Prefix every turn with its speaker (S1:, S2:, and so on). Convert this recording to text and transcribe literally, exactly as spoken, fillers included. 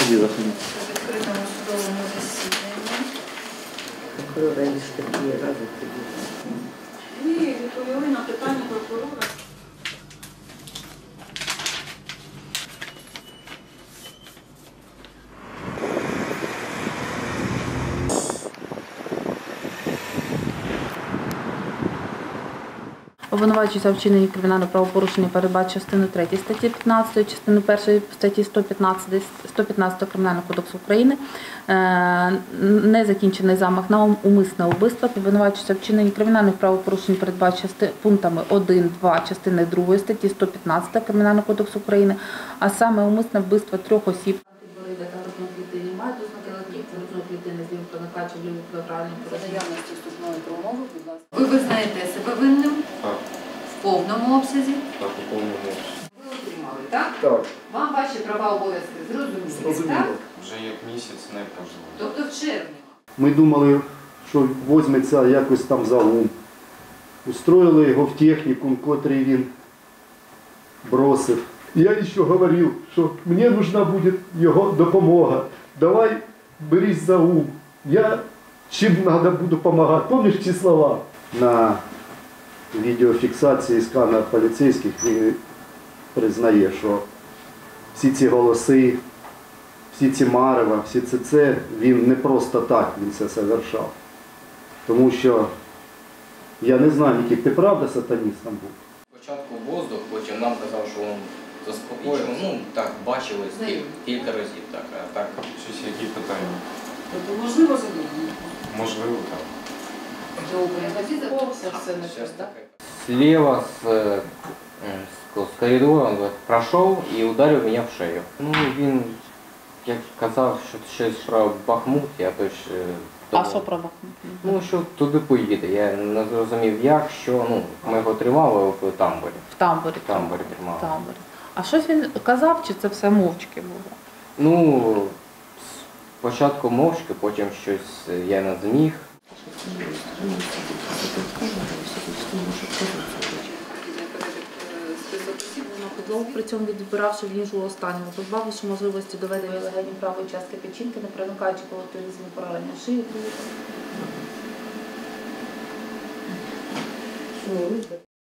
S1: Заходи, заходи.
S2: В відкритому судовому засіданні.
S3: Прокурора лише такі рази тоді.
S2: Ви відповіли на питання прокурора.
S4: Обвинувачується в вчиненні кримінального правопорушення передбачено частиною третьою статті п'ятнадцятої, частиною першої статті сто п'ятнадцять Кримінального кодексу України, незакінчений замах на умисне вбивство, обвинувачується в вчиненні кримінальних правопорушень передбачено пунктами один, два частини другої статті сто п'ятнадцять Кримінального кодексу України, а саме умисне вбивство трьох осіб.
S2: Ви визнаєте себе винним?
S1: Так.
S2: В повному обсязі?
S1: Так, у повному обсязі.
S2: Ви отримали, так?
S5: Так.
S2: Вам ваші права обов'язки зрозуміли,
S5: Зрозуміло.
S2: так?
S1: Вже як місяць не прожив.
S2: Тобто в червні.
S5: Ми думали, що візьметься якось там за ум. Устроїли його в технікум, котрий він бросив. Я ще говорив, що мені потрібна буде його допомога. Давай берись за ум. Я чим треба буду допомагати. Пам'ятаєш ці слова? На відеофіксації сканер поліцейських він признає, що всі ці голоси, всі ці марева, всі це, це, він не просто так він це совершав. Тому що я не знаю, який ти правда сатаністом був.
S6: Спочатку воздух, потім нам казав, що він заспокоїв. Ну так, бачили кілька, кілька разів. Так, а так.
S1: Щось які питання?
S2: Тобто можливо задоволення?
S1: Можливо, так.
S6: Сейчас такая. Слева с, э, с, с коридора он прошел и ударил меня в шею. Ну, він, як казав, що щось про Бахмут, я точно...
S4: А що про Бахмут?
S6: Ну, що туди поїде. Я не зрозумів, як, що, ну, ми його тримали в тамбурі.
S4: В тамбурі.
S6: В тамбурі тримали.
S4: В тамбурі. А щось він казав, чи це все мовчки було?
S6: Ну, спочатку мовчки, потім щось я не зміг.
S4: При цьому відбиравши в іншого останнього, позбавивши можливості доведення легенів правої частки печінки, не проникаючи колотилізму поранення шиї.